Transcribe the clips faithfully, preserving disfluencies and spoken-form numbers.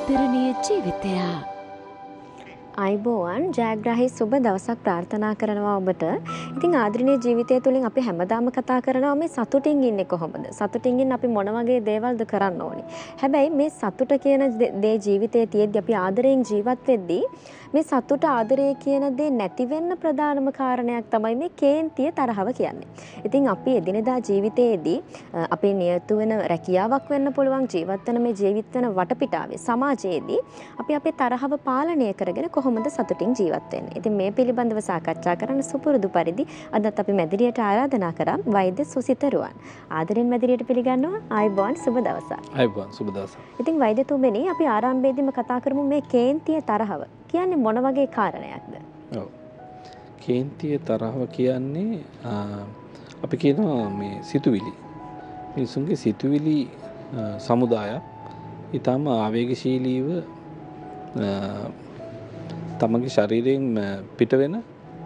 උත්තරණීය ජීවිතය. අයිබෝවන් ජයග්‍රාහී සුබ දවසක් ප්‍රාර්ථනා කරනවා ඔබට. ඉතින් ආදරණීය ජීවිතය තුළින් අපි හැමදාම කතා කරනවා මේ සතුටින් ඉන්නේ කොහොමද? සතුටින් ඉන්න අපි මොන වගේ දේවල්ද කරන්න ඕනේ? හැබැයි මේ සතුට කියන දේ ජීවිතයේ තියෙද්දි අපි ආදරයෙන් ජීවත් වෙද්දී මේ සතුට ආදරය කියන දේ නැති වෙන්න ප්‍රධානම කාරණයක් තමයි මේ කේන්තිය තරහව කියන්නේ. ඉතින් අපි එදිනෙදා ජීවිතයේදී අපේ නියතු වෙන රැකියාවක් වෙන්න පුළුවන් ජීවත් වෙන මේ ජීවිත වෙන වටපිටාවේ සමාජයේදී අපි අපේ තරහව පාලනය කරගෙන කොහොමද සතුටින් ජීවත් වෙන්නේ? ඉතින් මේ පිළිබඳව සාකච්ඡා කරන්න සුපුරුදු පරිදි අදත් අපි මැදිරියට ආරාධනා කරා වෛද්‍ය සුසිත රුවන්. ආදරෙන් මැදිරියට පිළිගන්නවා. ආයිබෝන් සුබ දවසක්. ආයිබෝන් සුබ දවසක්. ඉතින් වෛද්‍යතුමනි අපි ආරම්භයේදීම කතා කරමු මේ කේන්තිය තරහව. කියන්නේ මොන වගේ කාරණයක්ද? ඔව්. කේන්තිය තරහව කියන්නේ අපි කියනවා මේ සිතුවිලි. මිනිසුන්ගේ සිතුවිලි සමුදායක් ඊටම ආවේගශීලීව තමගේ ශරීරයෙන් පිට වෙන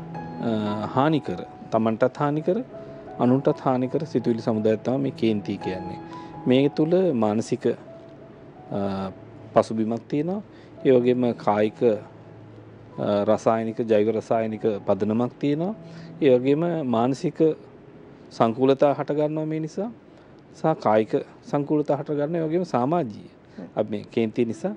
හානිකර තමන්ටත් හානිකර අනුන්ටත් හානිකර සිතුවිලි සමුදායක් තමයි මේ කේන්ති කියන්නේ. මේ තුල මානසික පසුබිමක් තියෙනවා. ඒ වගේම කායික රසායනික ජෛව රසායනික පදනමක් තියෙනවා. ඒ වගේම මානසික සංකූලතා හට ගන්නවා මේ නිසා. සහ කායික සංකූලතා හට ගන්නවා. ඒ වගේම සමාජීය අපි මේ කේන්ති නිසා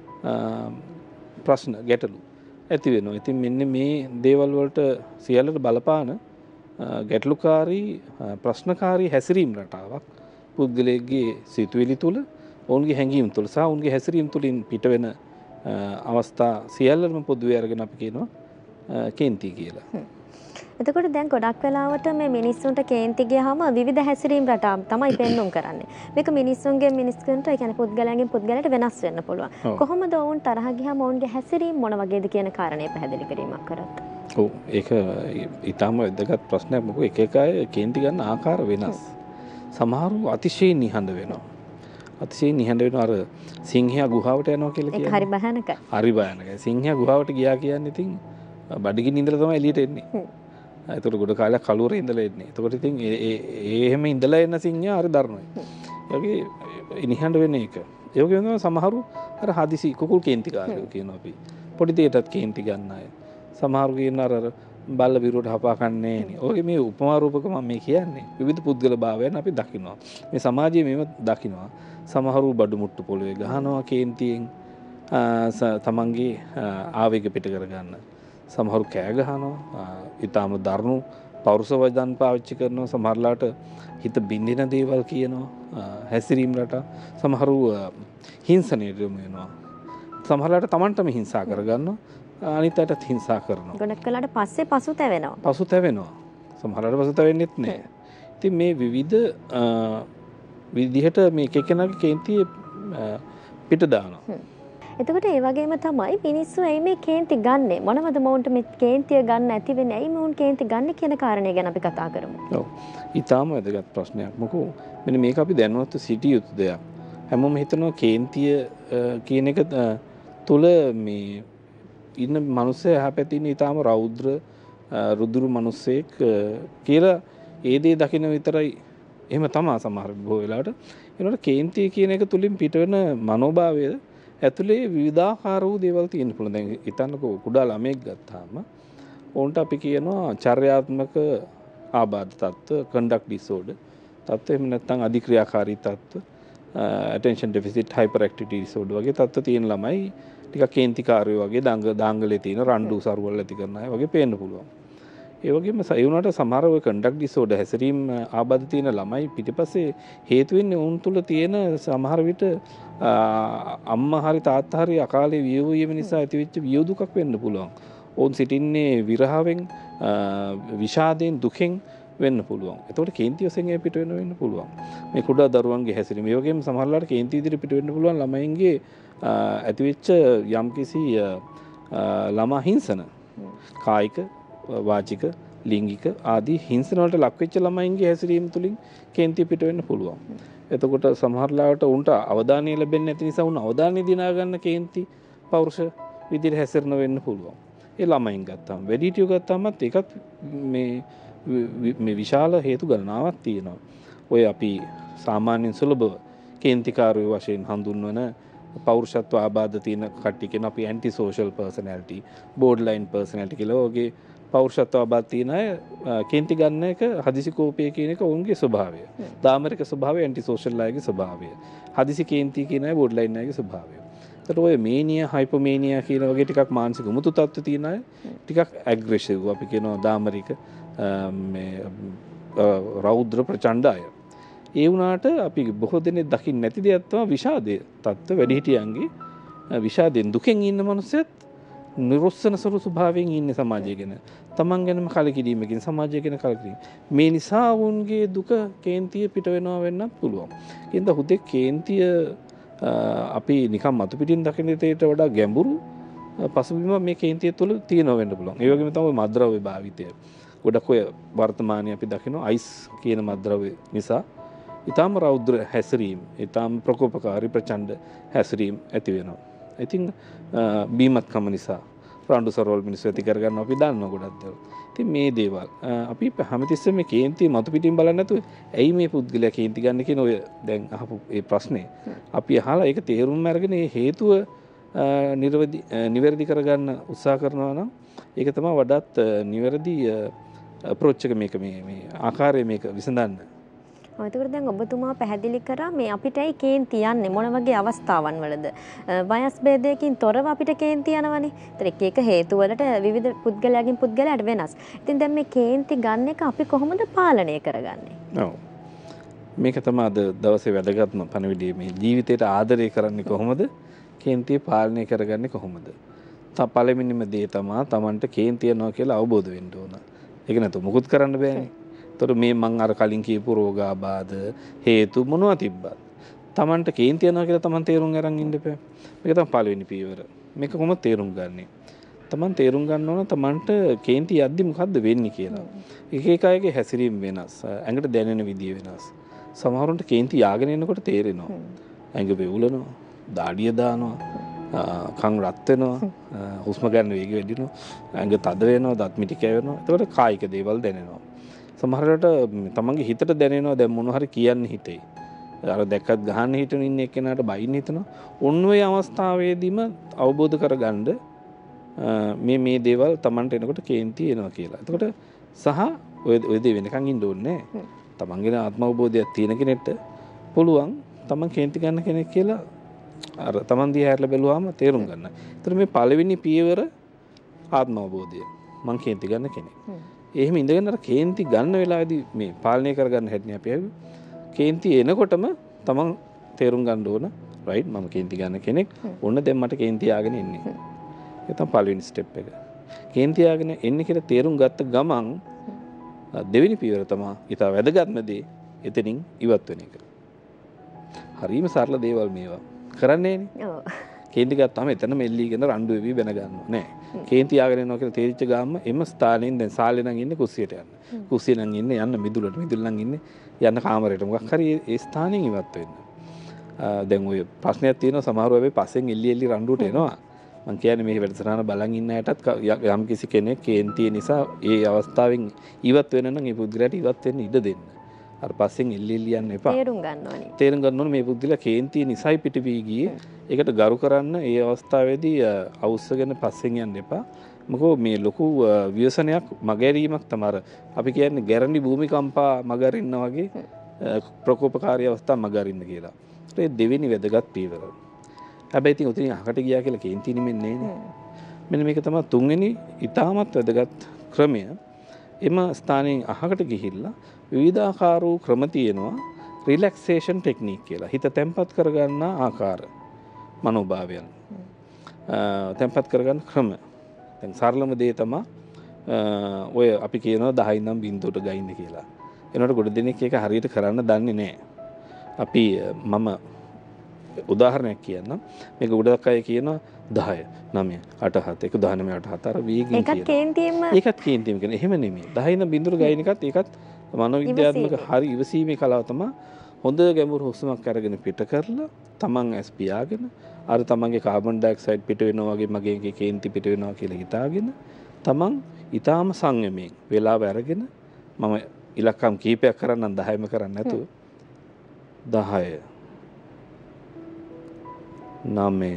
ප්‍රශ්න ගැටලු ඇති වෙනවා. ඉතින් මෙන්න මේ දේවල් වලට සියල්ලට බලපාන ගැටලුකාරී ප්‍රශ්නකාරී හැසිරීම් රටාවක් පුද්ගලයෙක්ගේ සිතුවිලි තුළ ඔවුන්ගේ හැඟීම් තුළ සහ ඔවුන්ගේ හැසිරීම් තුළින් පිට වෙන අවස්ථා සියල්ලම පොදුවේ අරගෙන අපි කියනවා කේන්ති කියලා. එතකොට දැන් ගොඩක් වෙලාවට මේ මිනිස්සුන්ට කේන්ති ගියාම විවිධ හැසිරීම් රටා තමයි පෙන්වුම් කරන්නේ. මේක මිනිස්සුන්ගේ මිනිස්සුන්ට ඒ කියන්නේ පුද්ගලයන්ගෙන් පුද්ගලයට වෙනස් වෙන්න පුළුවන්. කොහොමද ඔවුන් තරහ ගියාම ඔවුන්ගේ හැසිරීම් මොන වගේද කියන කාරණේ පැහැදිලි කිරීමක් කරත්. ඔව් ඒක ඊටම වැදගත් ප්‍රශ්නයක්. මොකද එක එක අය කේන්ති ගන්න ආකාර වෙනස්. සමහරව අතිශයින් නිහඬ වෙනවා. අතිශයින් නිහඬ වෙනවා අර සිංහයා ගුහාවට යනවා කියලා කියන්නේ. ඒක හරි භයානකයි. හරි භයානකයි. සිංහයා ගුහාවට ගියා කියන්නේ ඉතින් බඩගින්න ඉඳලා තමයි එළියට එන්නේ. එතකොට ගොඩ කාලයක් කලුවරේ ඉඳලා එන්නේ. එතකොට ඉතින් ඒ ඒ එහෙම ඉඳලා එන සිංහයා හරි දරුණුයි. ඒ වගේ නිහඬ වෙන එක. ඒ වගේම තමයි සමහරු අර හදිසි කුකුල් කේන්ති කාරයෝ කියනවා අපි. පොඩි දෙයටත් කේන්ති ගන්න අය. සමහරු කියන අර බල්ල බිරුවට හපා කන්නේ නේ. ඔය මේ උපමා රූපක මම මේ කියන්නේ. විවිධ පුද්ගල භාවයන් අපි දකිනවා. මේ සමාජයේ මේව දකිනවා. සමහරු බඩු මුට්ටු පොළවේ ගහනවා කේන්තියෙන් තමන්ගේ ආවේග පිට කරගන්න. සමහරු කෑ ගහනවා. ඊටාම දරුණු පෞරුෂ වචන පාවිච්චි කරනවා. සමහරලාට හිත බින්දින දේවල් කියනවා. හැසිරීම් රට සමහරු හිංසනයට යොමු වෙනවා. සමහරලාට තමන්ටම හිංසා කරගන්නවා. අනිත් අයටත් හිංසා කරනවා. ගොඩක් වෙලාවට පස්සේ පසුතැවෙනවා. පසුතැවෙනවා. සමහරලාට පසුතැවෙන්නෙත් නෑ. ඉතින් මේ විවිධ විදිහට මේ කෙකෙනාගේ කේන්තිය පිට දානවා. එතකොට ඒ වගේම තමයි මිනිස්සු ඇයි මේ කේන්ති ගන්නෙ? මොනවද මොවුන්ට මේ කේන්තිය ගන්න ඇති වෙන්නේ? ඇයි මොවුන් කේන්ති ගන්න කියන කාරණේ ගැන අපි කතා කරමු. ඔව්. ඊටාම වැදගත් ප්‍රශ්නයක්. මොකෝ මෙන්න මේක අපි දැනුවත්ව සිටිය යුතු දෙයක්. හැමෝම හිතනවා කේන්තිය කියන එක තුල මේ ඉන්න මිනිස්සයා හැපැතින ඊටාම රෞද්‍ර රුදුරු මිනිස්සෙක් කියලා ඒ දේ දකින්න විතරයි එහෙම තමයි සමහර බොහෝ වෙලාවට. ඒනොට කේන්තිය කියන එක තුලින් පිටවෙන මනෝභාවය ඇතුලේ විවිධාකාර වූ දේවල් තියෙන්න පුළුවන්. දැන් හිතන්නකෝ කුඩා ළමයෙක් ගත්තාම ඔවුන්ට අපි කියනවා චර්යාත්මක ආබාධ තත්ත්ව, කන්ඩක්ට් ඩිසෝඩර් තත්ත්ව, එහෙම නැත්නම් අධික්‍රියාකාරී තත්ත්ව, attention deficit hyperactivity disorder වගේ තත්ත්ව තියෙන ළමයි ටිකක් කේන්තිකාරයෝ වගේ දඟ දාංගලේ තියෙන රණ්ඩු සරුවල් ඇති කරන අය වගේ පේන්න පුළුවන්. ඒ වගේම ඒ වුණාට සමහර ඔය කන්ඩක්ට් ඩිසෝඩර් හැසිරීම් ආබාධ තියෙන ළමයි පිටිපස්සේ හේතු වෙන්නේ උන් තුල තියෙන සමහර විට අම්මා හරි තාත්තා හරි අකාලේ වියවු වීම නිසා ඇතිවෙච්ච වියව් දුකක් වෙන්න පුළුවන්. ඔවුන් සිටින්නේ විරහවෙන් විෂාදයෙන් දුකෙන් වෙන්න පුළුවන්. එතකොට කේන්ති වශයෙන් ඒ පිට වෙන වෙන්න පුළුවන්. මේ කුඩා දරුවන්ගේ හැසිරීම. ඒ වගේම සමහරලාට කේන්ති ඉදිරි පිට වෙන්න පුළුවන් ළමයින්ගේ ඇතිවෙච්ච යම්කිසි ළමා හිංසන කායික වාචික ලිංගික ආදී හිංසන වලට ලක් වෙච්ච ළමයින්ගේ හැසිරීම තුලින් කේන්ති පිට වෙන්න පුළුවන්. එතකොට සමහරලාට උන්ට අවධානය ලැබෙන්නේ නැති නිසා උන් අවධානය දිනා ගන්න කේන්ති පෞරුෂ විදිහට හැසිරෙන වෙන්න පුළුවන්. ඒ ළමයින් ගත්තාම වැඩිහිටියෝ ගත්තාමත් ඒකත් මේ මේ විශාල හේතු ගණනාවක් තියෙනවා. ඔය අපි සාමාන්‍යයෙන් සුලභව කේන්තිකාරයෝ වශයෙන් හඳුන්වන පෞරුෂත්ව ආබාධ තියෙන කට්ටිය කියන අපි antisocial personality, borderline personality කියලා වගේ පෞරුෂත්ව ආබාධ තියෙන අය කේන්ති ගන්න එක හදිසි කෝපය කියන එක ඔවුන්ගේ ස්වභාවය. දාමරික ස්වභාවය ඇන්ටි සෝෂල් අයගේ ස්වභාවය. හදිසි කේන්ති කියන අය බෝඩර්ලයින් අයගේ ස්වභාවය. ඒතර ඔය මේනියා, හයිපෝමේනියා කියන වගේ ටිකක් මානසික උමුතු තත්ත්ව තියෙන අය ටිකක් ඇග්‍රෙසිව්, අපි කියනවා දාමරික මේ රෞද්‍ර ප්‍රචණ්ඩ අය. ඒ වුණාට අපි බොහෝ දෙනෙක් දකින්න නැති දෙයක් තමයි විෂාදයේ තත්ත්ව. වැඩිහිටියන්ගේ විෂාදයෙන් දුකෙන් ඉන්න මනුස්සයත් නිරොස්සන සරු ස්වභාවයෙන් ඉන්නේ සමාජය ගැන. තමන් ගැනම කලකිරීමකින්, සමාජය ගැන කලකිරීම. මේ නිසා වුන්ගේ දුක කේන්තිය පිට වෙනවා වෙන්නත් පුළුවන්. කියන්ද හුදෙක් කේන්තිය අපි නිකම් මතු පිටින් දකින දෙයට වඩා ගැඹුරු පසුබිම මේ කේන්තිය තුළ තියෙනවා වෙන්න පුළුවන්. ඒ වගේම තමයි මද්ද්‍රව්‍ය භාවිතය. ගොඩක් ඔය වර්තමානයේ අපි දකිනවා අයිස් කියන මද්ද්‍රව්‍ය නිසා ඊටාම රෞද්‍ර හැසිරීම, ඊටාම ප්‍රකෝපකාරී ප්‍රචණ්ඩ හැසිරීම ඇති වෙනවා. ඉතින් බීමත්කම නිසා රණ්ඩු සරවල් මිනිස්සු ඇති කරගන්න අපි දන්නවා ගොඩක් දේවල්. ඉතින් මේ දේවල් අපි හැමතිස්සෙම මේ කේන්තිය මතු පිටින් බලන්නේ නැතුව ඇයි මේ පුද්ගලයා කේන්ති ගන්න කියන ඔය දැන් අහපු ඒ ප්‍රශ්නේ අපි අහලා ඒක තේරුම් අරගෙන ඒ හේතුව නිර්වදි නිවැරදි කරගන්න උත්සාහ කරනවා නම් ඒක තමයි වඩාත් නිවැරදි අප්‍රෝච් එක මේක මේ මේ ආකාරය මේක විසඳන්න. එතකොට දැන් ඔබතුමා පැහැදිලි කරා මේ අපිටයි කේන්ති යන්නේ මොන වගේ අවස්ථාවන් වලද? වයස් භේදයකින් තොරව අපිට කේන්ති යනවනේ. ඒතර එක එක හේතු වලට විවිධ පුද්ගලයාගෙන් පුද්ගලයාට වෙනස්. ඉතින් දැන් මේ කේන්ති ගන්න එක අපි කොහොමද පාලනය කරගන්නේ? ඔව්. මේක තමයි අද දවසේ වැදගත්ම පණිවිඩය. මේ ජීවිතයට ආදරය කරන්නේ කොහොමද? කේන්තිය පාලනය කරගන්නේ කොහොමද? තා පළවෙනිම දේ තමයි Tamanට කේන්ති යනවා කියලා අවබෝධ වෙන්න ඕන. ඒක නැතු මොකුත් කරන්න බෑනේ. තොර මේ මං අර කලින් කියපු රෝගාබාධ හේතු මොනවා තිබ්බත් Tamanට කේන්ති යනවා කියලා Taman තේරුම් අරන් ඉන්න එපා. මේක තමයි පළවෙනි පියවර. මේක කොහොමද තේරුම් ගන්නෙ? Taman තේරුම් ගන්න ඕන Tamanට කේන්ති යද්දි මොකද්ද වෙන්නේ කියලා. එක එක අයගේ හැසිරීම වෙනස්, ඇඟට දැනෙන විදිය වෙනස්. සමහරුන්ට කේන්ති යාගෙන එනකොට තේරෙනවා. ඇඟ වෙවුලනවා, දාඩිය දානවා, කන් රත් වෙනවා, හුස්ම ගන්න වේගය වැඩි වෙනවා, ඇඟ තද වෙනවා, දත් මිටි කැවෙනවා. ඒකට කායික දේවල් දැනෙනවා. සමහරවිට තමන්ගේ හිතට දැනෙනවා දැන් මොන හරි කියන්න හිතේ. අර දැක්කත් ගහන්න හිතන ඉන්න එක්කෙනාට බයින්න හිතනවා. ඔන්න ඔය අවස්ථාවේදීම අවබෝධ කරගන්න මේ මේ දේවල් තමන්ට එනකොට කේන්ති එනවා කියලා. එතකොට සහ ඔය ඔය දේ වෙනකන් ඉන්න ඕනේ නැහැ. තමන්ගේ ආත්ම අවබෝධයක් තියෙන කෙනෙක්ට පුළුවන් තමන් කේන්ති ගන්න කෙනෙක් කියලා අර තමන් දිහා හැරලා බැලුවාම තේරුම් ගන්න. ඒතර මේ පළවෙනි පියවර ආත්ම අවබෝධය. මං කේන්ති ගන්න කෙනෙක්. එහෙම ඉඳගෙන අර කේන්ති ගන්න වෙලාවේදී මේ පාලනය කරගන්න හැටි අපි ආවේ. කේන්ති එනකොටම තමන් තේරුම් ගන්න ඕන රයිට් මම කේන්ති ගන්න කෙනෙක්. ඔන්න දැන් මට කේන්ති ආගෙන එන්නේ. ඒක තමයි පළවෙනි ස්ටෙප් එක. කේන්ති ආගෙන එන්නේ කියලා තේරුම් ගත්ත ගමන් දෙවෙනි පියවර තමයි ඊට වැදගත්ම දේ එතනින් ඉවත් වෙන එක. හරිම සරල දේවල් මේවා. කරන්නේ නෑනේ. ඔව්. කේන්ති ගත්තාම එතන මෙල්ලීගෙන රණ්ඩු වෙවි බැන ගන්නවා නෑ. කේන්ති ආගෙන යනවා කියලා තේරිච්ච ගාම එම ස්ථානෙන් දැන් සාලේ නම් ඉන්නේ කුස්සියට යන්න. කුස්සිය නම් ඉන්නේ යන්න මිදුලට. මිදුල නම් ඉන්නේ යන්න කාමරයට. මොකක් හරි ඒ ස්ථානෙන් ඉවත් වෙන්න. දැන් ඔය ප්‍රශ්නයක් තියෙනවා සමහරව වෙයි පස්සෙන් එල්ලි එල්ලි රණ්ඩුවට එනවා. මං කියන්නේ මේ වැඩසටහන බලන් ඉන්න අයටත් යම් කිසි කෙනෙක් කේන්තිය නිසා ඒ අවස්ථාවෙන් ඉවත් වෙන නම් ඒ පුද්ගලයාට ඉවත් වෙන්න ඉඩ දෙන්න. අර පස්සෙන් එල්ලි එල්ලි යන්න එපා. තේරුම් ගන්න ඕනේ. තේරුම් ගන්න ඕනේ මේ පුද්ගලයා කේන්තිය නිසයි පිට වී ගියේ. ඒකට ගරු කරන්න ඒ අවස්ථාවේදී අවුස්සගෙන පස්සෙන් යන්න එපා. මොකද මේ ලොකු ව්‍යසනයක් මගහැරීමක් තමයි අපි කියන්නේ ගැරන්ඩි භූමිකම්පා මගහරින්න වගේ ප්‍රකෝපකාරී අවස්ථා මගහරින්න කියලා. ඒ දෙවෙනි වැදගත් පියවර. හැබැයි ඉතින් උතින් අහකට ගියා කියලා කේන්ති නෙමෙන්නේ නේ. මෙන්න මේක තමයි තුන්වෙනි ඊටමත් වැදගත් ක්‍රමය. එම ස්ථානයෙන් අහකට ගිහිල්ලා විවිධාකාර වූ ක්‍රම තියෙනවා රිලැක්සේෂන් ටෙක්නික් කියලා. හිත තැම්පත් කරගන්න ආකාර මනෝභාවයන්. තැම්පත් කරගන්න ක්‍රම. දැන් සරලම දේ තමයි ඔය අපි කියනවා දහයි නම් බිංදුවට ගයින්න කියලා. එනකොට ගොඩ දෙනෙක් ඒක හරියට කරන්න දන්නේ නැහැ. අපි මම උදාහරණයක් කියන්නම්. මේක ගොඩක් අය කියනවා දහය නවය අට හත එක දහනවය අට හත අර වේගින් කියනවා. ඒකත් කේන්තියෙම ඒකත් කේන්තියෙම කියන. එහෙම නෙමෙයි. දහයි නම් බිංදුවට ගයින එකත් ඒකත් මනෝවිද්‍යාත්මක හරි ඉවසීමේ කලාව තමයි. හොඳ ගැඹුරු හුස්මක් අරගෙන පිට කරලා තමන් ඇස් පියාගෙන අර තමන්ගේ කාබන් ඩයොක්සයිඩ් පිට වෙනවා වගේ මගේ කේන්ති පිට වෙනවා කියලා හිතාගෙන තමන් ඊටාම සංයමයෙන් වෙලාව අරගෙන මම ඉලක්කම් කීපයක් කරන්නම් දහයම කරන්නේ නැතුව දහය නවය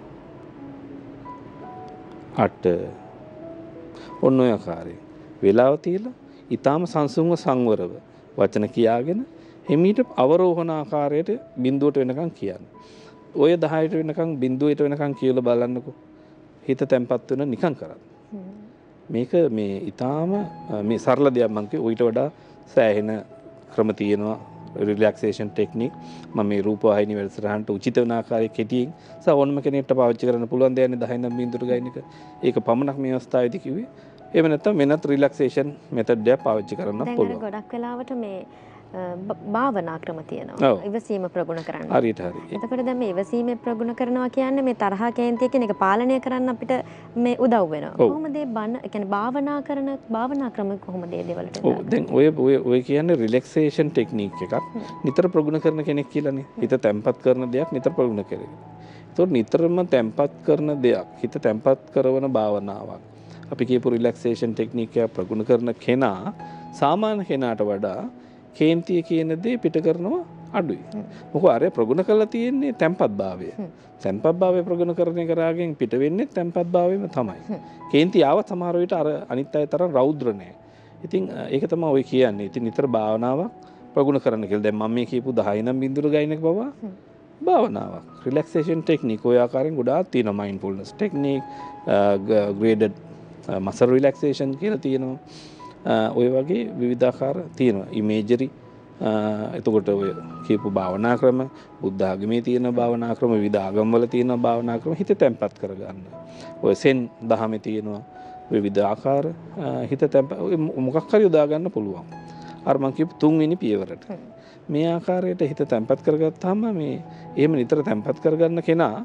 අට ඔන්න ඔය ආකාරයෙන් වේලාව තියලා ඊටාම සංසුන්ව සංවරව වචන කියාගෙන හිමීට අවරෝහණ ආකාරයට බිඳුවට වෙනකන් කියන්න. ඔය දහයට වෙනකන් බිඳුවට වෙනකන් කියලා බලන්නකෝ. හිත තැම්පත් වෙන නිකන් කරන්න. මේක මේ ඊටාම මේ සරල දෙයක් මම කිව්ව ඊට වඩා සෑහෙන ක්‍රම තියෙනවා රිලැක්සේෂන් ටෙක්නික් මම මේ රූපවාහිනී වැඩසටහනට උචිත වෙන ආකාරයේ කෙටියෙන් සවොන්ම කෙනෙක්ට පාවිච්චි කරන්න පුළුවන් දෙයක් නේ දහය නම් බිඳුවට ගයින් එක. ඒක පමණක් මේ අවස්ථාවේදී කිව්වේ. එහෙම නැත්නම් වෙනත් රිලැක්සේෂන් මෙතඩ් එකක් පාවිච්චි කරන්න පුළුවන්. දැන් ගොඩක් වෙලාවට මේ භාවනා ක්‍රම තියෙනවා. ඉවසීම ප්‍රගුණ කරන්න. හරියට හරි. එතකොට දැන් මේ ඉවසීමේ ප්‍රගුණ කරනවා කියන්නේ මේ තරහා කේන්තිය කියන එක පාලනය කරන්න අපිට මේ උදව් වෙනවා. කොහොමද මේ බණ කියන්නේ භාවනා කරන භාවනා ක්‍රම කොහොමද මේ දේවල්ට? ඔව් දැන් ඔය ඔය ඔය කියන්නේ රිලැක්සේෂන් ටෙක්නික් එකක්. නිතර ප්‍රගුණ කරන කෙනෙක් කියලානේ. හිත තැම්පත් කරන දෙයක් නිතර ප්‍රගුණ කරගෙන. ඒතකොට නිතරම තැම්පත් කරන දෙයක් හිත තැම්පත් කරන භාවනාවක්. අපි කියපු රිලැක්සේෂන් ටෙක්නික් එක ප්‍රගුණ කරන කෙනා සාමාන්‍ය කෙනාට වඩා කේන්තිය කියන දේ පිට කරනවා අඩුයි. මොකද අර ප්‍රගුණ කරලා තියෙන්නේ තැම්පත් භාවය. තැම්පත් භාවය ප්‍රගුණ කරන කරාගෙන් පිට වෙන්නේ තැම්පත් භාවයම තමයි. කේන්තිය ආව සමහර විට අර අනිත් අය තරම් රෞද්‍ර නෑ. ඉතින් ඒක තමයි ඔය කියන්නේ. ඉතින් නිතර භාවනාවක් ප්‍රගුණ කරන්න කියලා. දැන් මම මේ කියපු දහය නම් බිඳුර ගයින් එක බව භාවනාවක්. රිලැක්සේෂන් ටෙක්නික් ඔය ආකාරයෙන් ගොඩාක් තියෙනවා. Mindfulness technique, graded muscle relaxation කියලා තියෙනවා. ඔය වගේ විවිධාකාර තියෙනවා. ඉමේජරි එතකොට ඔය කියපු භාවනා ක්‍රම බුද්ධ ආගමේ තියෙන භාවනා ක්‍රම විවිධ ආගම්වල තියෙන භාවනා ක්‍රම හිත තැම්පත් කරගන්න. ඔය සෙන් දහමේ තියෙනවා විවිධ ආකාර හිත තැම්පත් මොකක් හරි යොදා ගන්න පුළුවන්. අර මම කියපු තුන්වෙනි පියවරට. මේ ආකාරයට හිත තැම්පත් කරගත්තාම මේ එහෙම නිතර තැම්පත් කරගන්න කෙනා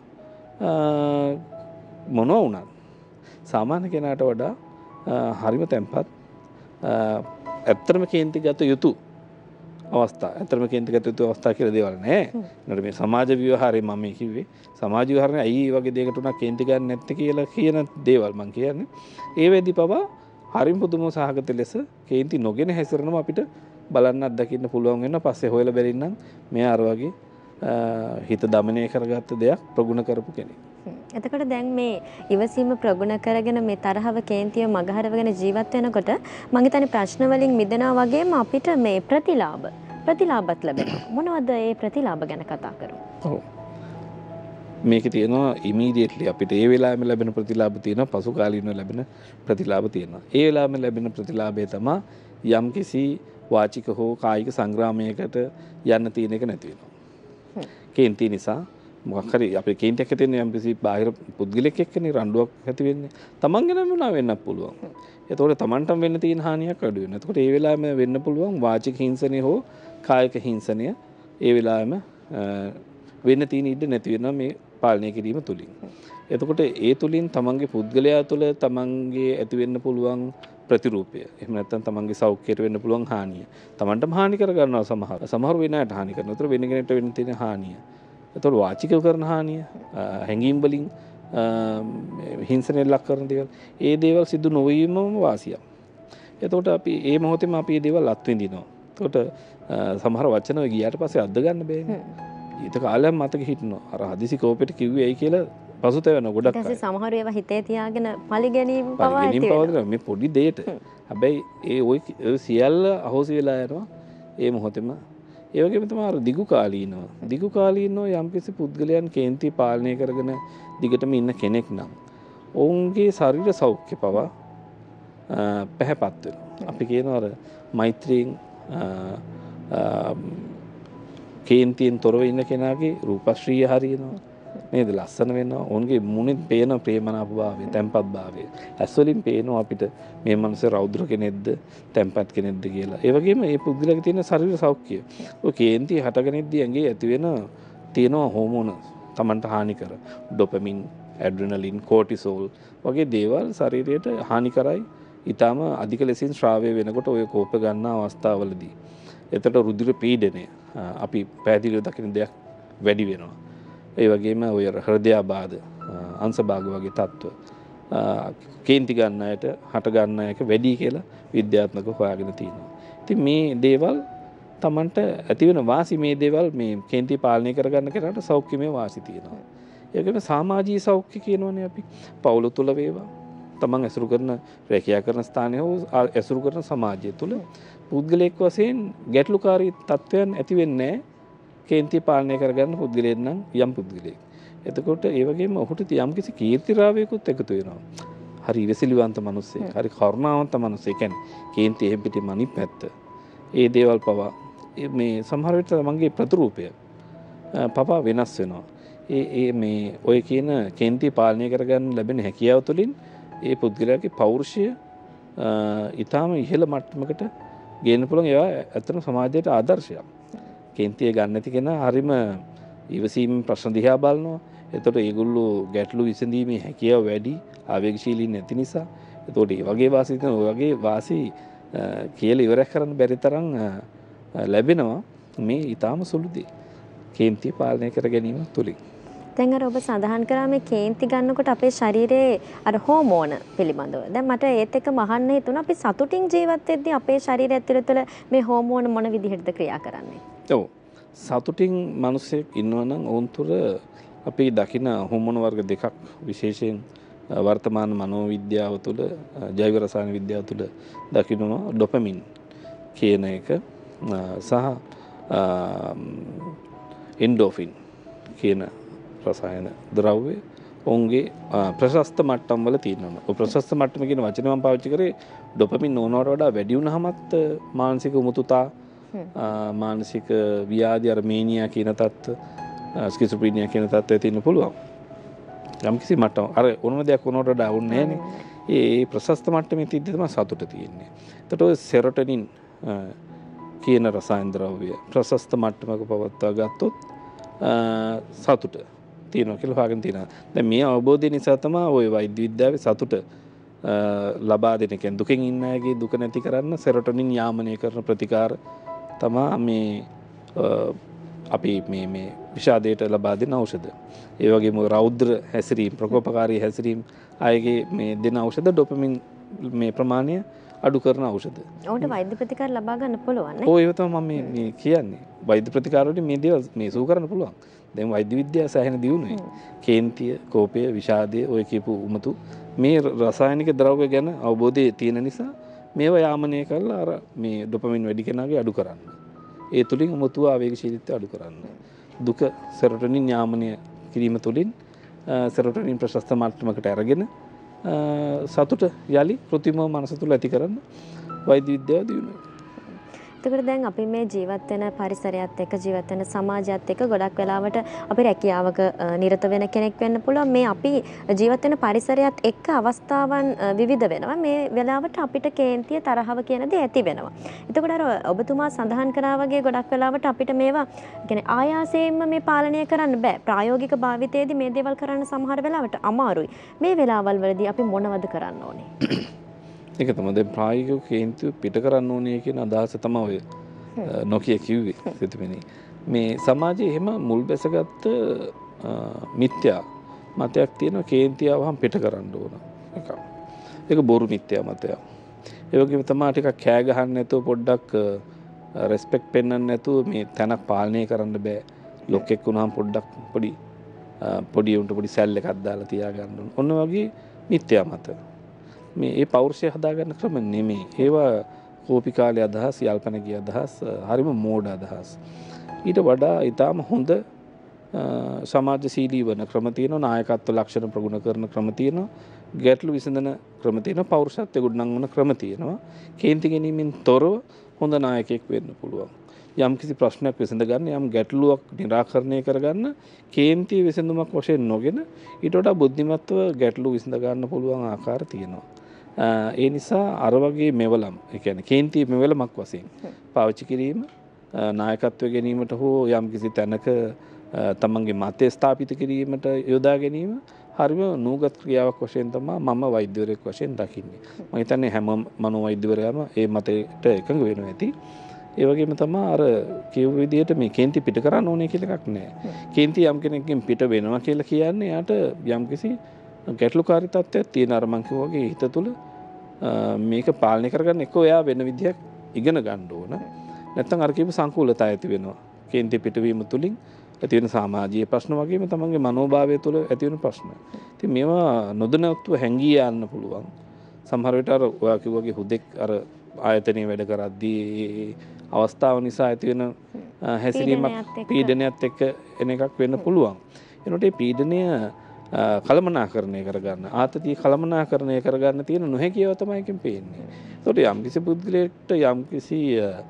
මොනවා වුණත් සාමාන්‍ය කෙනාට වඩා හරිම තැම්පත් ඇත්තටම කේන්ති ගත යුතු අවස්ථා. ඇත්තටම කේන්ති ගත යුතු අවස්ථා කියලා දේවල් නැහැ. නේද මේ සමාජ ව්‍යවහාරේ මම මේ කිව්වේ. සමාජ ව්‍යවහාරේ ඇයි මේ වගේ දෙයකට උනා කේන්ති ගන්න නැත්තේ කියලා කියන දේවල් මම කියන්නේ. ඒ වෙද්දි පවා හරිම පුදුම සහගත ලෙස කේන්ති නොගෙන හැසිරෙනවා අපිට බලන්න අත්දකින්න පුළුවන් වෙනවා. පස්සේ හොයලා බැලින්නම් මෙයා අර වගේ හිත දමනය කරගත්ත දෙයක් ප්‍රගුණ කරපු කෙනෙක්. එතකොට දැන් මේ ඉවසීම ප්‍රගුණ කරගෙන මේ තරහව කේන්තිය මගහරවගෙන ජීවත් වෙනකොට මම හිතන්නේ ප්‍රශ්න වලින් මිදෙනවා වගේම අපිට මේ ප්‍රතිලාභ ප්‍රතිලාභත් ලැබෙනවා. මොනවද ඒ ප්‍රතිලාභ ගැන කතා කරමු? ඔව්. මේකේ තියෙනවා ඉමීඩියට්ලි අපිට ඒ වෙලාවෙම ලැබෙන ප්‍රතිලාභ තියෙනවා, පසු කාලීනව ලැබෙන ප්‍රතිලාභ තියෙනවා. ඒ වෙලාවෙම ලැබෙන ප්‍රතිලාභය තමයි යම්කිසි වාචික හෝ කායික සංග්‍රාමයකට යන්න තියෙන එක නැති වෙනවා. කේන්ති නිසා මොකක් හරි අපේ කේන්තියක් ඇති වෙන්නේ යම්කිසි බාහිර පුද්ගලෙක් එක්කනේ රණ්ඩුවක් ඇති වෙන්නේ. තමන් ගැනම වුණා වෙන්නත් පුළුවන්. ඒතකොට තමන්ටම වෙන්න තියෙන හානියක් අඩු වෙනවා. ඒතකොට ඒ වෙලාවෙම වෙන්න පුළුවන් වාචික හිංසනය හෝ කායික හිංසනය ඒ වෙලාවෙම වෙන්න තියෙන ඉඩ නැති වෙනවා මේ පාලනය කිරීම තුලින්. එතකොට ඒ තුලින් තමන්ගේ පුද්ගලයා තුළ තමන්ගේ ඇති වෙන්න පුළුවන් ප්‍රතිරූපය. එහෙම නැත්නම් තමන්ගේ සෞඛ්‍යයට වෙන්න පුළුවන් හානිය. තමන්ටම හානි කර ගන්නවා සමහර. සමහර වෙන අයට හානි කරනවා. ඒතර වෙන කෙනෙක්ට වෙන්න තියෙන හානිය. එතකොට වාචිකව කරන හානිය, හැඟීම් වලින් හිංසනයට ලක් කරන දේවල්, ඒ දේවල් සිදු නොවීමම වාසියක්. එතකොට අපි ඒ මොහොතේම අපි මේ දේවල් අත්විඳිනවා. එතකොට සමහර වචන ඔය ගියාට පස්සේ අද්ද ගන්න බෑනේ. ඊට කාලයක් මතක හිටිනවා. අර හදිසි කෝපෙට කිව්වේ ඇයි කියලා පසුතැවෙන ගොඩක් අය. ඊට සමහර ඒවා හිතේ තියාගෙන පරිගැනීම පවා ඇති වෙනවා. මේ පොඩි දෙයට. හැබැයි ඒ ඔය සියල්ල අහෝසි වෙලා යනවා ඒ මොහොතේම. ඒ වගේම තමයි අර දිගු කාලීනව. දිගු කාලීනව යම්කිසි පුද්ගලයන් කේන්ති පාලනය කරගෙන දිගටම ඉන්න කෙනෙක් නම් ඔවුන්ගේ ශරීර සෞඛ්‍ය පවා පැහැපත් වෙනවා. අපි කියනවා අර මෛත්‍රියෙන් කේන්තියෙන් තොරව ඉන්න කෙනාගේ රූපශ්‍රීය හරියනවා. නේද? ලස්සන වෙනවා. ඔවුන්ගේ මුණෙන් පේන ප්‍රේමනාප භාවය, තැම්පත් භාවය. ඇස් වලින් පේනවා අපිට මේ මනුස්ස රෞද්‍ර කෙනෙක්ද, තැම්පත් කෙනෙක්ද කියලා. ඒ වගේම මේ පුද්ගලයාගේ තියෙන ශරීර සෞඛ්‍යය. ඔය කේන්තිය හටගෙනදී ඇඟේ ඇති වෙන තියෙනවා හෝමෝන Tamanට හානි කර. ඩොපමින්, ඇඩ්‍රිනලින්, කෝටිසෝල් වගේ දේවල් ශරීරයට හානි කරයි. ඊටම අධික ලෙසින් ශ්‍රාවය වෙනකොට ඔය කෝප ගන්න අවස්ථාවවලදී. එතකොට රුධිර පීඩනය අපි පැහැදිලිව දකින දෙයක් වැඩි වෙනවා. ඒ වගේම ඔය හෘදයාබාධ, අංශභාග වගේ තත්ත්ව කේන්ති ගන්න අයට හට ගන්න එක වැඩි කියලා විද්‍යාත්මකව හොයාගෙන තියෙනවා. ඉතින් මේ දේවල් Tamanට ඇති වෙන වාසි මේ දේවල් මේ කේන්ති පාලනය කරගන්න කෙනාට සෞඛ්‍යමය වාසි තියෙනවා. ඒ වගේම සමාජීය සෞඛ්‍ය කියනවනේ අපි. පවුල තුල වේවා, තමන් ඇසුරු කරන රැකියා කරන ස්ථානයේ හෝ ඇසුරු කරන සමාජය තුල පුද්ගලයෙක් වශයෙන් ගැටලුකාරී තත්ත්වයන් ඇති වෙන්නේ නැහැ. කේන්තිය පාලනය කරගන්න පුද්ගලයෙක් නම් යම් පුද්ගලයෙක්. එතකොට ඒ වගේම ඔහුට යම් කිසි කීර්තිරාවයකුත් එකතු වෙනවා. හරි ඉවසිලිවන්ත මිනිස්සෙක්, හරි කරුණාවන්ත මිනිස්සෙක්. කියන්නේ කේන්ති එහෙම් පිටින් අනිත් පැත්ත. ඒ දේවල් පවා මේ සමහර විට තමන්ගේ ප්‍රතිරූපය පවා වෙනස් වෙනවා. ඒ ඒ මේ ඔය කියන කේන්ති පාලනය කරගන්න ලැබෙන හැකියාව තුළින් ඒ පුද්ගලයාගේ පෞරුෂය ඊටාම ඉහළ මට්ටමකට ගේන්න පුළුවන්. ඒවා ඇත්තටම සමාජයට ආදර්ශයක්. කේන්තිය ගන්න නැති කෙනා හරිම ඉවසීමෙන් ප්‍රශ්න දිහා බලනවා. එතකොට ඒගොල්ලෝ ගැටලු විසඳීමේ හැකියාව වැඩි, ආවේගශීලී නැති නිසා. එතකොට මේ වගේ වාසි තියෙන ඔය වගේ වාසි කියලා ඉවරයක් කරන්න බැරි තරම් ලැබෙනවා මේ ඊටාම සුළු දේ. කේන්ති පාලනය කර ගැනීම තුලින්. දැන් අර ඔබ සඳහන් කරා මේ කේන්ති ගන්නකොට අපේ ශරීරයේ අර හෝමෝන පිළිබඳව. දැන් මට ඒත් එක්ක මහන්න හිතුණා අපි සතුටින් ජීවත් වෙද්දී අපේ ශරීරය ඇතුළත මේ හෝමෝන මොන විදිහටද ක්‍රියා කරන්නේ? ඔව්. සතුටින් මිනිස්සෙක් ඉන්නවා නම් ඔවුන් තුර අපි දකින හෝමෝන වර්ග දෙකක් විශේෂයෙන් වර්තමාන මනෝවිද්‍යාව තුළ, ජෛව රසායන විද්‍යාව තුළ දකිනවා ඩොපමින් කියන එක සහ එන්ඩෝෆින් කියන රසායන ද්‍රව්‍ය ඔවුන්ගේ ප්‍රශස්ත මට්ටම් වල තියෙනවා. ඔය ප්‍රශස්ත මට්ටම කියන වචනේ මම පාවිච්චි කරේ ඩොපමින් ඕනවට වඩා වැඩි වුණාමත් මානසික උමුතුතා, මානසික ව්‍යාධි අර මේනියා කියන තත්ත්ව, ස්කිසොෆ්‍රීනියා කියන තත්ත්වය තියෙන්න පුළුවන්. යම් කිසි මට්ටම අර ඕනම දෙයක් ඕනවට වඩා වුන්නේ නැහනේ. ඒ ප්‍රශස්ත මට්ටමේ තියද්දි තමයි සතුට තියෙන්නේ. එතකොට ඔය සෙරොටොනින් කියන රසායන ද්‍රව්‍ය ප්‍රශස්ත මට්ටමක පවත්වා ගත්තොත් සතුට තියෙනවා කියලා හොයාගෙන තියෙනවා. දැන් මේ අවබෝධය නිසා තමයි ওই වෛද්‍ය විද්‍යාවේ සතුට ලබා දෙන කියන්නේ දුකෙන් ඉන්න අයගේ දුක නැති කරන්න සෙරොටොනින් යාමනය කරන ප්‍රතිකාර තමයි මේ අපි මේ මේ විෂාදයට ලබා දෙන ඖෂධ. ඒ වගේම රෞද්‍ර හැසිරීම, ප්‍රකෝපකාරී හැසිරීම අයගේ මේ දෙන ඖෂධ ඩොපමින් මේ ප්‍රමාණය අඩු කරන ඖෂධ. ඔවුන්ට වෛද්‍ය ප්‍රතිකාර ලබා ගන්න පුළුවන් නේ? ඔව් ඒක තමයි මම මේ කියන්නේ. වෛද්‍ය ප්‍රතිකාර වලින් මේ දේවල් මේ සූ කරන්න පුළුවන්. දැන් වෛද්‍ය විද්‍යාව සෑහෙන දියුණුවේ. කේන්තිය, කෝපය, විෂාදය ඔය කියපු උමතු මේ රසායනික ද්‍රව්‍ය ගැන අවබෝධය තියෙන නිසා මේවා යාමනය කරලා අර මේ ඩොපමින් වැඩි කෙනාගේ අඩු කරන්න. ඒ තුලින් උමතු ආවේගශීලීත්වය අඩු කරන්න. දුක සෙරොටොනින් යාමනය කිරීම තුලින් සෙරොටොනින් ප්‍රශස්ත මට්ටමකට අරගෙන සතුට යලි කෘත්‍රිම මනස තුල ඇති කරන්න වෛද්‍ය විද්‍යාව දියුණුවයි. එතකොට දැන් අපි මේ ජීවත් වෙන පරිසරයත් එක්ක ජීවත් වෙන සමාජයත් එක්ක ගොඩක් වෙලාවට අපි රැකියාවක නිරත වෙන කෙනෙක් වෙන්න පුළුවන්. මේ අපි ජීවත් වෙන පරිසරයත් එක්ක අවස්ථාවන් විවිධ වෙනවා. මේ වෙලාවට අපිට කේන්තිය, තරහව කියන දේ ඇති වෙනවා. එතකොට අර ඔබතුමා සඳහන් කරා වගේ ගොඩක් වෙලාවට අපිට මේවා කියන්නේ ආයාසයෙන්ම මේ පාලනය කරන්න බෑ. ප්‍රායෝගික භාවිතයේදී මේ දේවල් කරන්න සමහර වෙලාවට අමාරුයි. මේ වෙලාවල් වලදී අපි මොනවද කරන්න ඕනේ? ඒක තමයි දැන් ප්‍රායෝගික කේන්තිය පිට කරන්න ඕනේ කියන අදහස තමයි ඔය නොකිය කිව්වේ සිතුමිනි. මේ සමාජයේ එහෙම මුල් බැසගත්ත මිත්‍යා මතයක් තියෙනවා කේන්තිය වහම් පිට කරන්න ඕන එක. ඒක බොරු මිත්‍යා මතයක්. ඒ වගේම තමයි ටිකක් කෑ ගහන්න නැතුව පොඩ්ඩක් රෙස්පෙක්ට් පෙන්වන්න නැතුව මේ තැනක් පාලනය කරන්න බෑ. ලොක්ෙක් වුණාම පොඩ්ඩක් පොඩි පොඩි උන්ට පොඩි සැල් එකක් දාලා තියාගන්න ඕන. ඔන්න වගේ මිත්‍යා මත. මේ ඒ පෞරුෂය හදාගන්න ක්‍රම නෙමෙයි. ඒවා කෝපි කාලේ අදහස්, යල්පනගේ අදහස්, හරිම මෝඩ අදහස්. ඊට වඩා ඊටාම හොඳ සමාජශීලී වන ක්‍රම තියෙනවා, නායකත්ව ලක්ෂණ ප්‍රගුණ කරන ක්‍රම තියෙනවා, ගැටලු විසඳන ක්‍රම තියෙනවා, පෞරුෂත්වයේ ගොඩනංවන ක්‍රම තියෙනවා. කේන්ති ගැනීමෙන් තොරව හොඳ නායකයෙක් වෙන්න පුළුවන්. යම් කිසි ප්‍රශ්නයක් විසඳ ගන්න, යම් ගැටලුවක් निराකරණය කරගන්න කේන්ති විසඳුමක් වශයෙන් නොගෙන ඊට වඩා බුද්ධිමත්ව ගැටලු විසඳ ගන්න පුළුවන් ආකාර තියෙනවා. ඒ නිසා අර වගේ මෙවලම්, ඒ කියන්නේ කේන්ති මෙවලමක් වශයෙන් පාවිච්චි කිරීම නායකත්වය ගැනීමට හෝ යම් කිසි තැනක තමන්ගේ මතය ස්ථාපිත කිරීමට යොදා ගැනීම හරිම නූගත් ක්‍රියාවක් වශයෙන් තමයි මම වෛද්‍යවරයෙක් වශයෙන් දකින්නේ. මම හිතන්නේ හැම මනෝවෛද්‍යවරයාම ඒ මතයට එකඟ වෙනවා ඇති. ඒ වගේම තමයි අර කියව විදිහට මේ කේන්ති පිට කරන්න ඕනේ කියලා එකක් නැහැ. කේන්ති යම් කෙනෙක්ගෙන් පිට වෙනවා කියලා කියන්නේ යාට යම් කිසි ගැටලුකාරී තත්ත්වයක් තියෙන අර මං කිව්වා වගේ හිත තුළ මේක පාලනය කරගන්න එක්ක එයා වෙන විදිහක් ඉගෙන ගන්න ඕන. නැත්නම් අර කියපු සංකූලතාවය ඇති වෙනවා. කේන්ති පිටවීම තුලින් ඇති වෙන සමාජීය ප්‍රශ්න වගේම තමන්ගේ මනෝභාවය තුළ ඇති වෙන ප්‍රශ්න. ඉතින් මේවා නොදැනුවත්ව හැංගී යන්න පුළුවන්. සමහර විට අර ඔයා කිව්වාගේ හුදෙක් අර ආයතනයේ වැඩ කරද්දී අවස්ථාව නිසා ඇති වෙන හැසිරීමක් පීඩනයත් එක්ක එන එකක් වෙන්න පුළුවන්. එනකොට මේ පීඩනය කළමනාකරණය කරගන්න ආතතිය කළමනාකරණය කරගන්න තියෙන නොහැකියාව තමයි එකෙන් පේන්නේ. ඒකට යම්කිසි පුද්ගලයෙක්ට යම්කිසි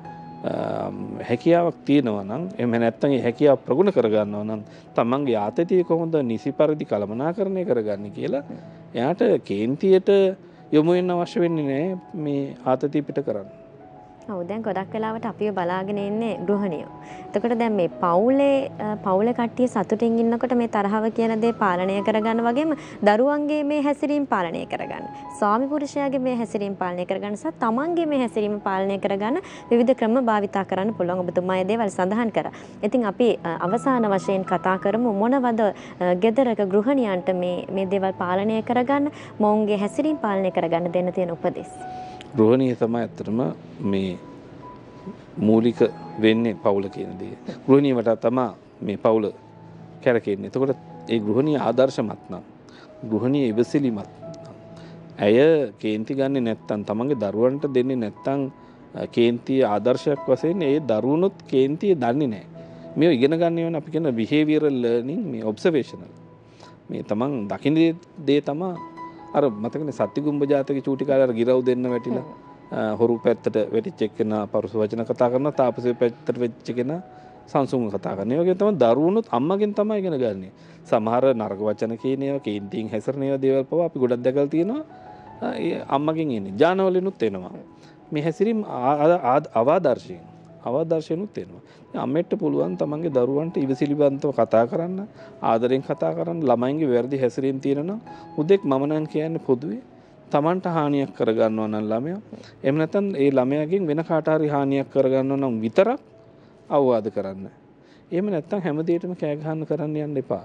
හැකියාවක් තියෙනවා නම් එහෙම නැත්නම් ඒ හැකියාව ප්‍රගුණ කරගන්නවා නම් තමන්ගේ ආතතිය කොහොමද නිසි පරිදි කළමනාකරණය කරගන්නේ කියලා එයාට කේන්තියට යොමු වෙන්න අවශ්‍ය වෙන්නේ නැහැ මේ ආතතිය පිට කරන්න. ඔව් දැන් ගොඩක් වෙලාවට අපිව බලාගෙන ඉන්නේ ගෘහණියෝ. එතකොට දැන් මේ පවුලේ පවුලේ කට්ටිය සතුටින් ඉන්නකොට මේ තරහව කියන දේ පාලනය කරගන්න වගේම දරුවන්ගේ මේ හැසිරීම පාලනය කරගන්න. ස්වාමි පුරුෂයාගේ මේ හැසිරීම පාලනය කරගන්න සහ තමන්ගේ මේ හැසිරීම පාලනය කරගන්න විවිධ ක්‍රම භාවිතා කරන්න පුළුවන්. ඔබතුමා මේ දේවල් සඳහන් කරා. ඉතින් අපි අවසාන වශයෙන් කතා කරමු මොනවද ගෙදරක ගෘහණියන්ට මේ මේ දේවල් පාලනය කරගන්න, මොවුන්ගේ හැසිරීම පාලනය කරගන්න දෙන්න තියෙන උපදෙස්. ගෘහණිය තමයි ඇත්තටම මේ මූලික වෙන්නේ පවුල කියන දේ. ගෘහණිය වටා තමයි මේ පවුල කැරකෙන්නේ. එතකොට ඒ ගෘහණිය ආදර්ශමත් නම්, ගෘහණිය ඉවසිලිමත් නම්, ඇය කේන්ති ගන්නේ නැත්තම්, තමන්ගේ දරුවන්ට දෙන්නේ නැත්තම් කේන්තිය ආදර්ශයක් වශයෙන් ඒ දරුවනොත් කේන්තිය දන්නේ නැහැ. මේ ඉගෙන ගන්න වෙන අපි කියන behavioral learning, මේ observational. මේ තමන් දකින්න දේ තමයි අර මතකනේ සත්තිගුම්බ ජාතකයේ චූටි කාලේ අර ගිරව් දෙන්න වැටිලා හොරු පැත්තට වැටිච්ච එක්කෙන පරුස වචන කතා කරනවා, තාපසය පැත්තට වෙච්ච කෙනා සංසුන්ව කතා කරනවා. ඒ වගේ තමයි දරුවනුත් අම්මගෙන් තමයි ඉගෙන ගන්නෙ. සමහර නරක වචන කියන ඒවා, කේන්තියෙන් හැසිරෙන ඒවා දේවල් පවා අපි ගොඩක් දැකලා තියෙනවා. ඒ අම්මගෙන් එන්නේ. ජානවලිනුත් එනවා. මේ හැසිරීම අවාදර්ශයෙන් අවදර්ශනුත් එනවා. අම්මෙට පුළුවන් තමන්ගේ දරුවන්ට ඉවසිලිවන්තව කතා කරන්න, ආදරෙන් කතා කරන්න, ළමයින්ගේ වැරදි හැසිරීම් තියෙනවා. උදෙක් මම නම් කියන්නේ පොදුවේ තමන්ට හානියක් කරගන්නවා නම් ළමයා, එහෙම නැත්නම් ඒ ළමයාගෙන් වෙන කාට හරි හානියක් කරගන්නවා නම් විතරක් අවවාද කරන්න. එහෙම නැත්නම් හැම දෙයකටම කෑ ගහන්න කරන්න යන්න එපා.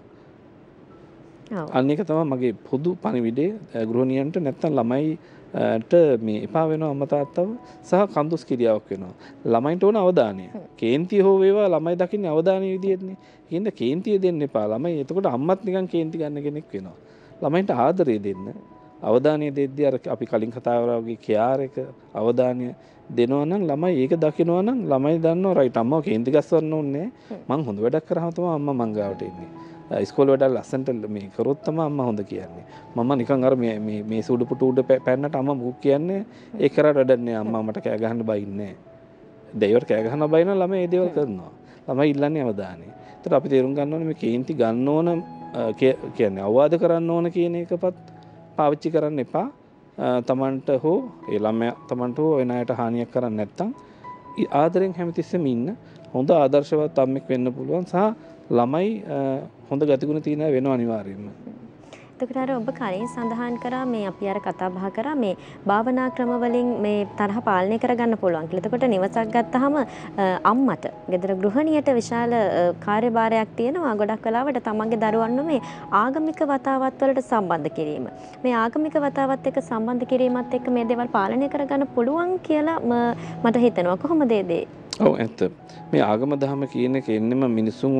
අන්න ඒක තමයි මගේ පොදු පණිවිඩය ගෘහණියන්ට. නැත්නම් ළමයිට මේ එපා වෙනවා අම්මා තාත්තව සහ කන්දුස් කිරියාවක් වෙනවා. ළමයින්ට ඕන අවධානය. කේන්තිය හෝ වේවා ළමයි දකින්නේ අවධානය විදියටනේ. ඒකින්ද කේන්තිය දෙන්න එපා ළමයි. එතකොට අම්මත් නිකන් කේන්ති ගන්න කෙනෙක් වෙනවා. ළමයින්ට ආදරය දෙන්න. අවධානය දෙද්දී අර අපි කලින් කතා කරා වගේ කෙයාර් එක අවධානය දෙනවා නම් ළමයි ඒක දකිනවා නම් ළමයි දන්නවා රයිට් අම්මව කේන්ති ගස්සන්න ඕනේ. මං හොඳ වැඩක් කරාම තමයි අම්මා මං ගාවට එන්නේ. ඉස්කෝල වැඩ ලස්සනට මේ කරොත් තමයි අම්මා හොඳ කියන්නේ. මම නිකන් අර මේ මේ මේ සුඩු පුටු උඩ පැන්නට අම්මා මුක් කියන්නේ ඒක කරාට වැඩක් නෑ. අම්මා මට කෑ ගහන්න බයින්නේ නෑ. දෙයිවට කෑ ගහන්න බයින ළමයි ඒ දේවල් කරනවා. ළමයි ඉල්ලන්නේ අවධානය. ඒතර අපි තේරුම් ගන්න ඕනේ මේ කේන්ති ගන්න ඕන කියන්නේ අවවාද කරන්න ඕන කියන එකපත් පාවිච්චි කරන්න එපා. තමන්ට හෝ ඒ ළමයා තමන්ට හෝ වෙන අයට හානියක් කරන්නේ නැත්තම් ආදරෙන් හැමතිස්සෙම ඉන්න හොඳ ආදර්ශවත් අම්මෙක් වෙන්න පුළුවන් සහ ළමයි හොඳ ගතිගුණ තියෙනවා වෙනවා අනිවාර්යයෙන්ම. එතකොට අර ඔබ කලින් සඳහන් කරා මේ අපි අර කතා බහ කරා මේ භාවනා ක්‍රම වලින් මේ තරහ පාලනය කරගන්න පුළුවන් කියලා. එතකොට නිවසක් ගත්තාම අම්මට, ගෙදර ගෘහණියට විශාල කාර්යභාරයක් තියෙනවා. ගොඩක් වෙලාවට තමන්ගේ දරුවන්ව මේ ආගමික වතාවත් වලට සම්බන්ධ කිරීම. මේ ආගමික වතාවත් එක්ක සම්බන්ධ කිරීමත් එක්ක මේ දේවල් පාලනය කරගන්න පුළුවන් කියලා මට හිතෙනවා. කොහොමද ඒ දේ? ඔව් ඇත්ත. මේ ආගම දහම කියන එක එන්නෙම මිනිසුන්ව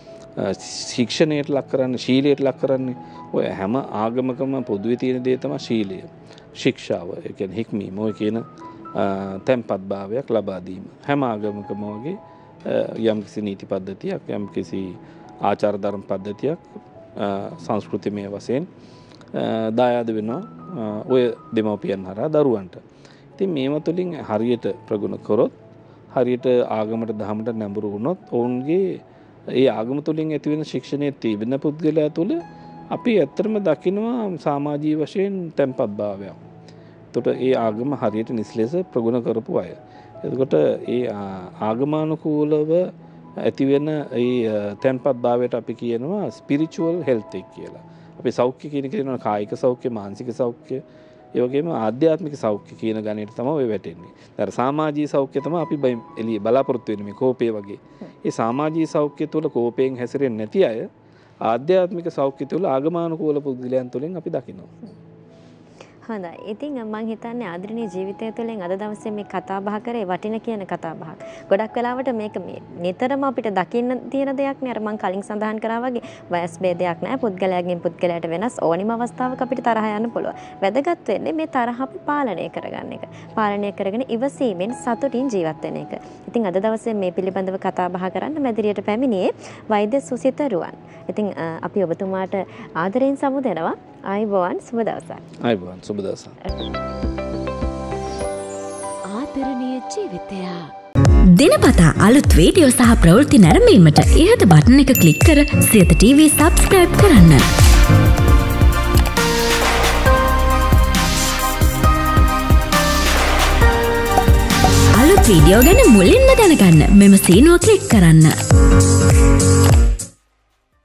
ශික්ෂණයට ලක් කරන්න, ශීලයට ලක් කරන්නේ. ඔය හැම ආගමකම පොදුවේ තියෙන දේ තමයි ශීලය. ශික්ෂාව. ඒ කියන්නේ හික්මීම. ඔය කියන තැම්පත් භාවයක් ලබා දීම. හැම ආගමකම වගේ යම්කිසි නීති පද්ධතියක්, යම්කිසි ආචාර ධර්ම පද්ධතියක් සංස්කෘතිමය වශයෙන් දායාද වෙනවා ඔය දෙමව්පියන් හරහා දරුවන්ට. ඉතින් මේව තුළින් හරියට ප්‍රගුණ කරොත්, හරියට ආගමට දහමට නැඹුරු වුණොත් ඔවුන්ගේ ඒ ආගම තුළින් ඇති වෙන ශික්ෂණයේ තිබෙන පුද්ගලයා තුළ අපි ඇත්තටම දකිනවා සමාජීය වශයෙන් තැම්පත් භාවයක්. එතකොට ඒ ආගම හරියට නිස්ලෙස ප්‍රගුණ කරපු අය. එතකොට ඒ ආගමානුකූලව ඇති වෙන ඒ තැම්පත් භාවයට අපි කියනවා ස්පිරිචුවල් හෙල්ත් එක කියලා. අපි සෞඛ්‍ය කියන කියනවා කායික සෞඛ්‍ය, මානසික සෞඛ්‍ය, ඒ වගේම ආධ්‍යාත්මික සෞඛ්‍ය කියන ගණයට තමයි ඔය වැටෙන්නේ. දැන් සමාජීය සෞඛ්‍ය තමයි අපි එළිය බලාපොරොත්තු වෙන්නේ මේ කෝපය වගේ. ඒ සමාජීය සෞඛ්‍ය තුළ කෝපයෙන් හැසිරෙන්නේ නැති අය ආධ්‍යාත්මික සෞඛ්‍ය තුළ ආගමානුකූල පුද්ගලයන් තුළින් අපි දකිනවා. හොඳයි. ඉතින් මම හිතන්නේ ආදරණීය ජීවිතය තුළින් අද දවසේ මේ කතා බහ කරේ වටින කියන කතා බහක්. ගොඩක් වෙලාවට මේක මේ නිතරම අපිට දකින්න තියෙන දෙයක් නේ. අර මම කලින් සඳහන් කරා වගේ වයස් භේදයක් නැහැ. පුද්ගලයාගෙන් පුද්ගලයාට වෙනස් ඕනිම අවස්ථාවක අපිට තරහ යන්න පුළුවන්. වැදගත් වෙන්නේ මේ තරහ අපි පාලනය කරගන්න එක. පාලනය කරගෙන ඉවසීමෙන් සතුටින් ජීවත් වෙන එක. ඉතින් අද දවසේ මේ පිළිබඳව කතා බහ කරන්න මැදිරියට පැමිණියේ වෛද්‍ය සුසිත රුවන්. ඉතින් අපි ඔබතුමාට ආදරයෙන් සමුදෙනවා. ආයුබෝවන් සුබ දවසක්. ආයුබෝවන් සුබ දවසක්. ආදරණීය ජීවිතය. දිනපතා අලුත් වීඩියෝ සහ ප්‍රවෘත්ති නැරඹීමට ඉහත බටන් එක ක්ලික් කර සියත ටීවී සබ්ස්ක්‍රයිබ් කරන්න. අලුත් වීඩියෝ ගැන මුලින්ම දැනගන්න මෙම සීනුව ක්ලික් කරන්න.